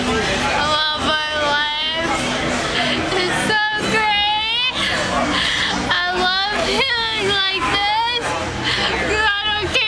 I love my life. It's so great. I love feeling like this. I don't care.